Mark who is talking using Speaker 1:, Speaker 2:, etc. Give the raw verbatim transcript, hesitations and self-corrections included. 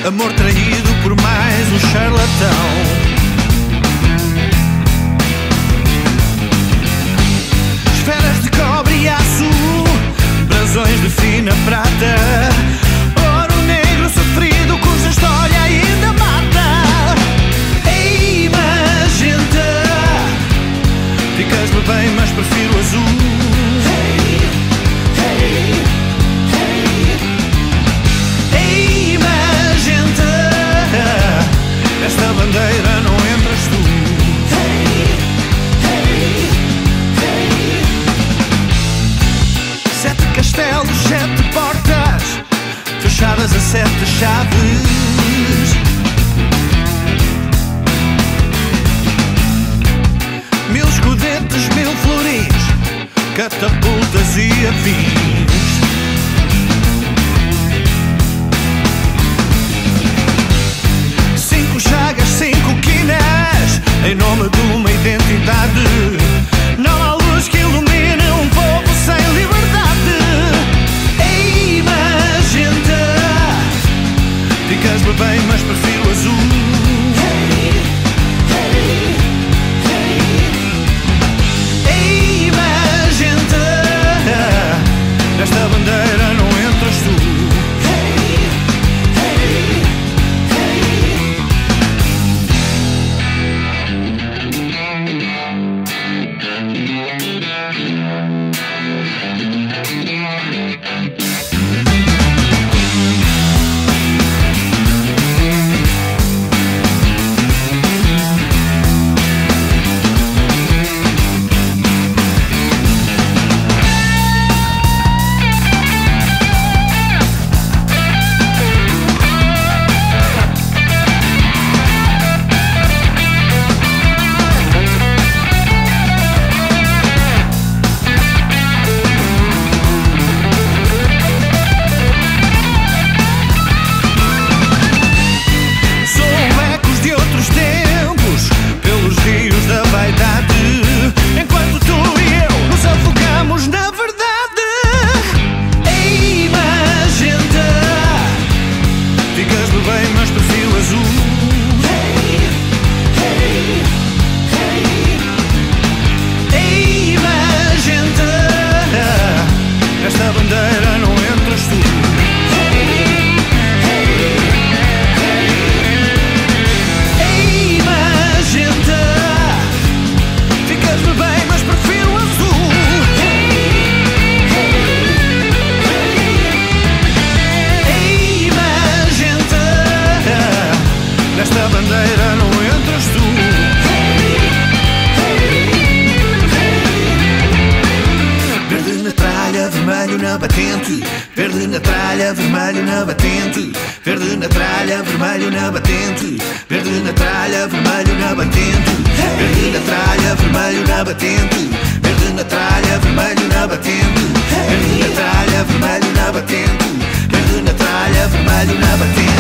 Speaker 1: amor traído por mais um charlatão. Esferas de cobre e aço, brasões de fina prata, ouro negro sofrido cuja história ainda mata. Ei, magenta, ficas-me bem, mas prefiro azul. Hey, hey, hey. Ei, magenta, nesta bandeira não entras tu. Hey, hey, hey. Sete castelos, sete portas, fechadas a sete chaves. Mil escudetes, mil florins, catapultas e afins. Cinco chagas, cinco quinas, em nome de uma identidade. Não há luz que ilumine um povo sem liberdade. Ei, magenta, ficas-me bem, mas prefiro azul. Hey, hey, hey. Ei, magenta, nesta bandeira não entras tu. Hey, hey, hey. Enquanto tu e eu nos afogamos na verdade. Ei, magenta, ficas-me bem, mas prefiro azul. Hey, hey, hey. Ei, magenta, nesta bandeira não entras tu. Hey, hey, hey. Ei, magenta, ficas-me bem, mas prefiro azul. Hey, hey, hey. Ei, magenta, nesta bandeira não entras tu. Hey, hey, hey. Verde na tralha, vermelho na batente. Verde na tralha, vermelho na batente. Verde na tralha, vermelho na batente. Verde na tralha, vermelho na batente. Verde na tralha, vermelho na batente. Verde na tralha, vermelho na batente. Verde na tralha, vermelho na batente. Verde na tralha, vermelho na batente.